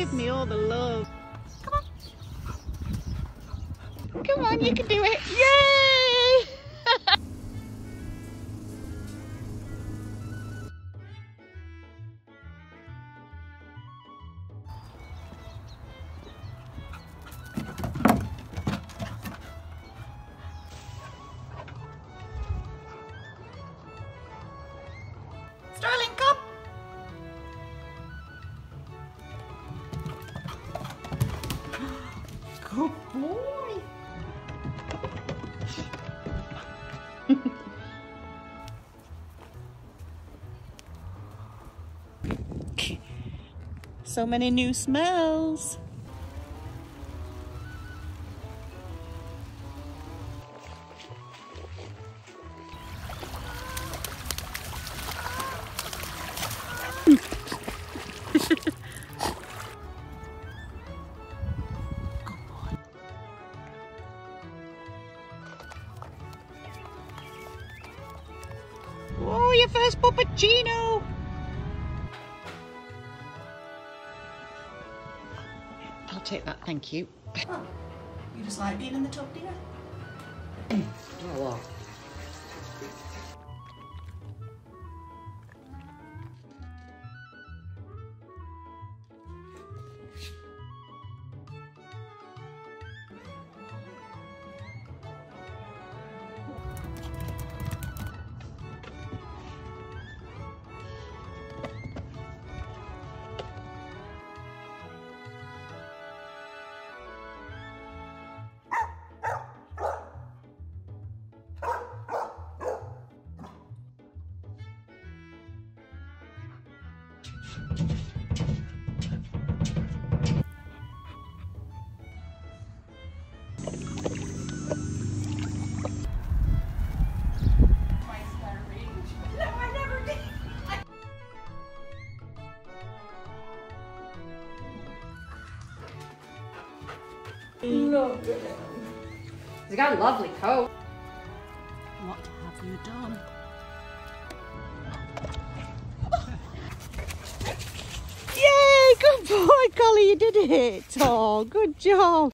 Give me all the love. Come on, you can do it. Yay! Sterling, come. Good boy. So many new smells. Oh, your first puppuccino! I'll take that, thank you. Oh, you just like being in the tub, do you? Oh, wow. Look at him. He's got a lovely coat. What have you done? Yay! Good boy, Collie, you did it! Oh, good job!